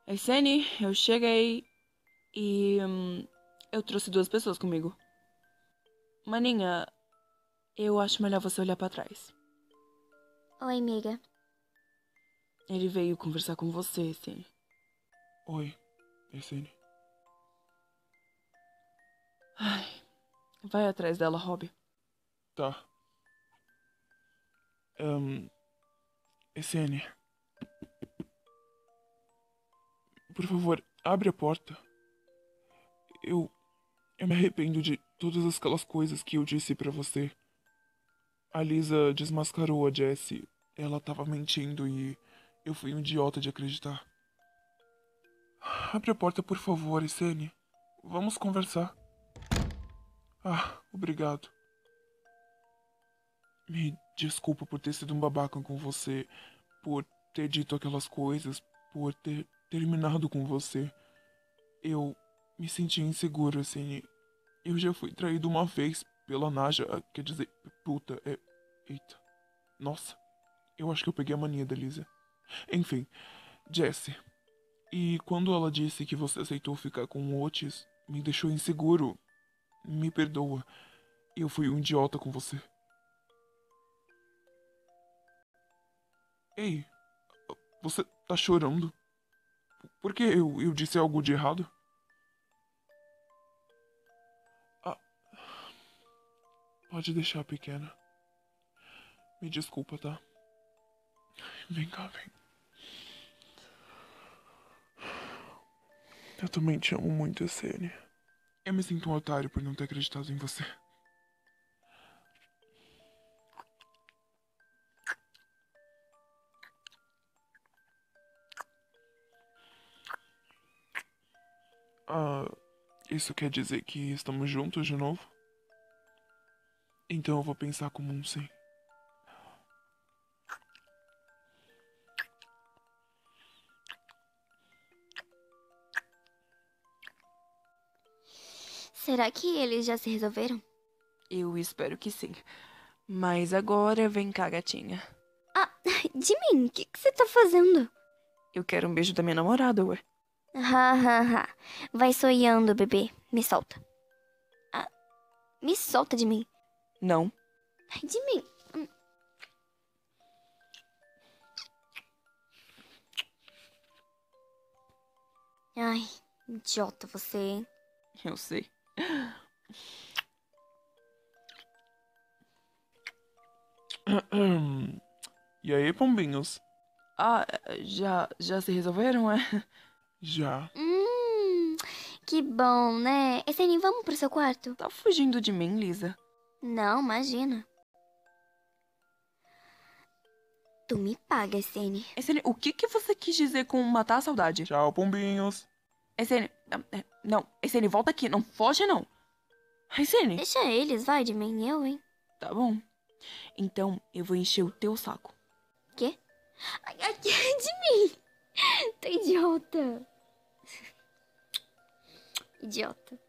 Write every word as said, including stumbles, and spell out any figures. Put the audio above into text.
Ei, Sene, eu cheguei e hum, eu trouxe duas pessoas comigo. Maninha, eu acho melhor você olhar pra trás. Oi, amiga. Ele veio conversar com você, Sene. Oi, Essene. Ai, vai atrás dela, Rob. Tá. Um, Essene. Por favor, abre a porta. Eu. Eu me arrependo de todas aquelas coisas que eu disse pra você. A Lisa desmascarou a Jessie. Ela tava mentindo e eu fui um idiota de acreditar. Abre a porta, por favor, Essene. Vamos conversar. Ah, obrigado. Me desculpa por ter sido um babaca com você, por ter dito aquelas coisas, por ter terminado com você. Eu me senti inseguro, assim. Eu já fui traído uma vez pela Naja, quer dizer, puta, é. Eita. Nossa, eu acho que eu peguei a mania da Lisa. Enfim, Jessie. E quando ela disse que você aceitou ficar com o Otis, me deixou inseguro. Me perdoa. Eu fui um idiota com você. Ei, você tá chorando? Por que eu, eu disse algo de errado? Ah, pode deixar, pequena. Me desculpa, tá? Vem cá, vem. Eu também te amo muito, Essene. Eu me sinto um otário por não ter acreditado em você. Ah, isso quer dizer que estamos juntos de novo? Então eu vou pensar como um sim. Será que eles já se resolveram? Eu espero que sim. Mas agora vem cá, gatinha. Ah, Jimin, o que, que você tá fazendo? Eu quero um beijo da minha namorada, ué. Ha, ha, ha. Vai sonhando, bebê. Me solta. Ah, me solta de mim. Não. De mim. Hum. Ai, idiota você, hein? Eu sei. E aí, pombinhos? Ah, já, já se resolveram, é? Já. Hum, que bom, né? Essene, vamos pro seu quarto? Tá fugindo de mim, Lisa? Não, imagina. Tu me paga, Essene. Essene, o que que você quis dizer com matar a saudade? Tchau, pombinhos. Essene, não, Essene, volta aqui, não foge não. Essene. Deixa eles, vai de mim, eu, hein? Tá bom. Então eu vou encher o teu saco. Quê? Ai, ai, de mim! Tô idiota. Idiota.